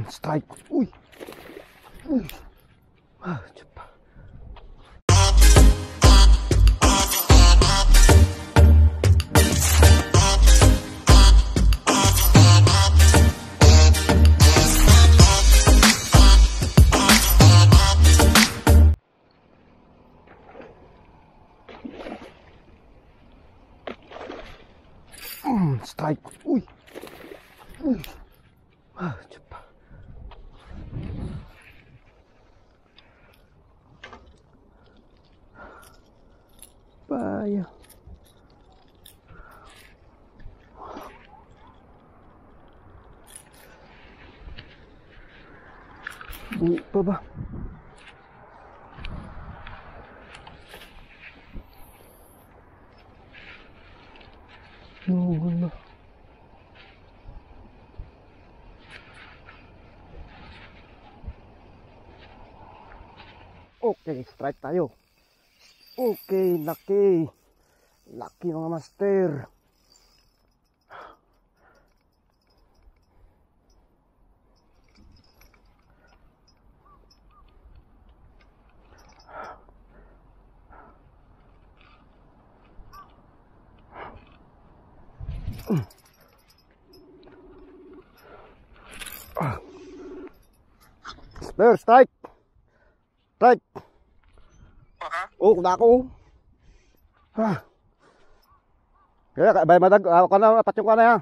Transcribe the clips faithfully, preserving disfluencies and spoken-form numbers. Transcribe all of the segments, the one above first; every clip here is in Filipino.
Strike. Uy. Uy. Ah, cepat. Mm, strike. Uy. Uy. Ah, cepat. Bahaya. Bunyi apa bah? Nunggu bah. Oke, strike tayo. Oke, laki. Laki mga master. Master, strike. Strike. Oh, kuda ako. Ha. Kaya bay madag ako na patyong ka na ya.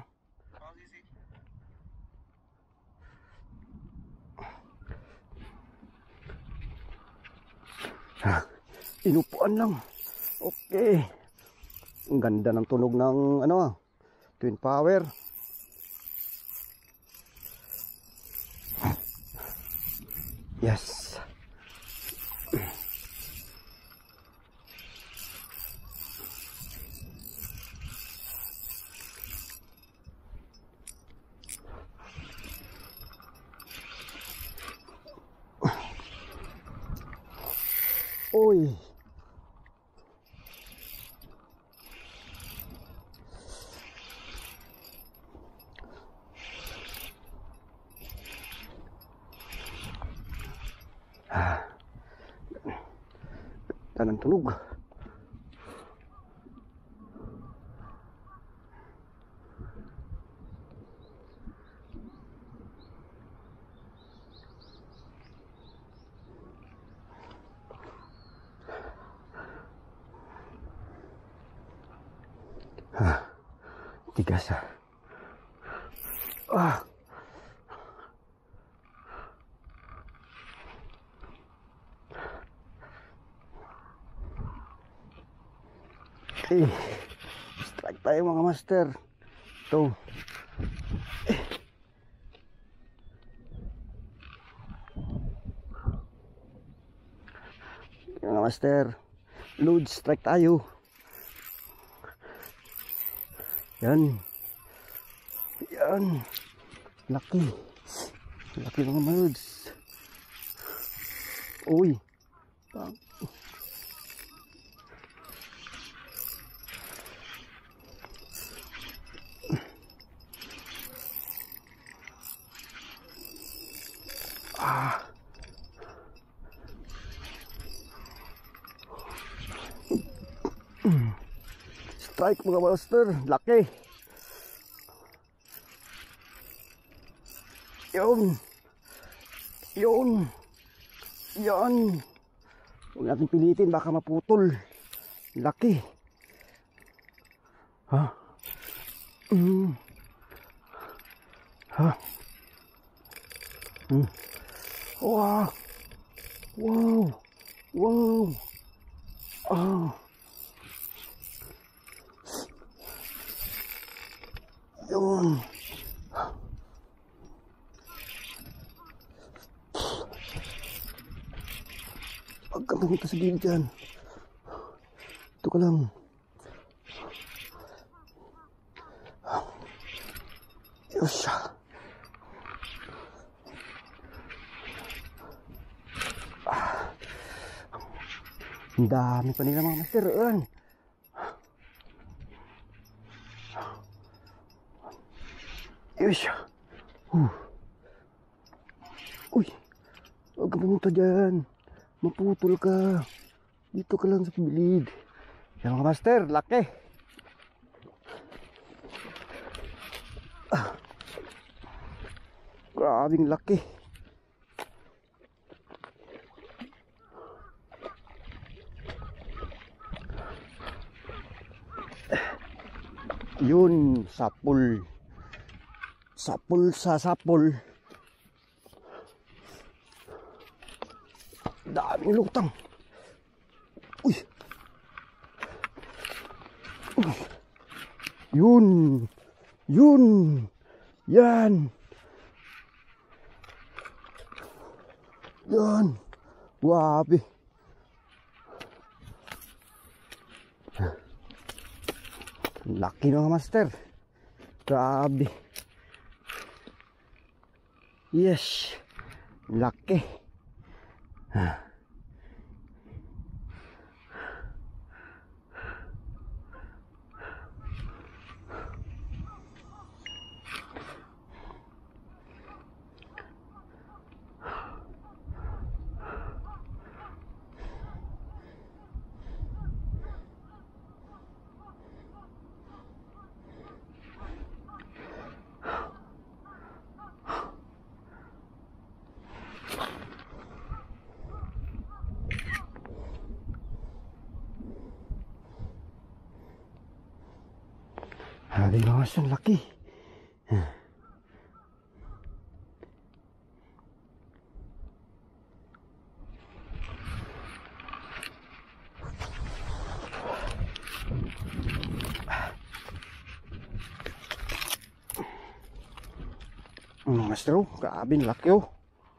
Ha. Inupuan lang. Okay. Ang ganda ng tunog ng ano, twin power. Yes. Uy. Ah. Tanang tunog. Ah, tigas ah. Ah. Eh, strike tayo mga master. Ito. Eh. Mga master, load strike tayo. Yan. Yan. Laki. Laki mga loads. Uy. Bang. Ah. Strike mga master, laki. Yun. Yun. Yan. Huwag natin pilitin, baka maputol. Laki. Ha? Mm. Ha? Mm. Wow. Wow. Wow. Ah. Yun. Huwag kang pumunta sa gilid dyan. Ito ka lang. Yosha. Ah. Ang dami pa nila mga master. Yan. Yosha. Uh. Uy, huwag ka pumunta dyan. Maputol ka. Dito ka lang sa gilid. Yan mga master, laki. Ah. Grabing laki. Yun, sapul. Sapul sa sapul. Daming lutang. Uy. Uy. Yun. Yun. Yan. Yan. Wabi. Laki mga master. Grabe. Yes. Laki. Grabe mga master, laki. Mga master, oh, grabe laki oh.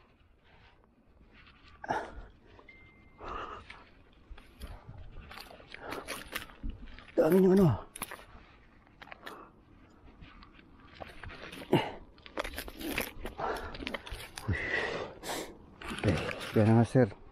Dami yung ano. Okay, kaya nga sir.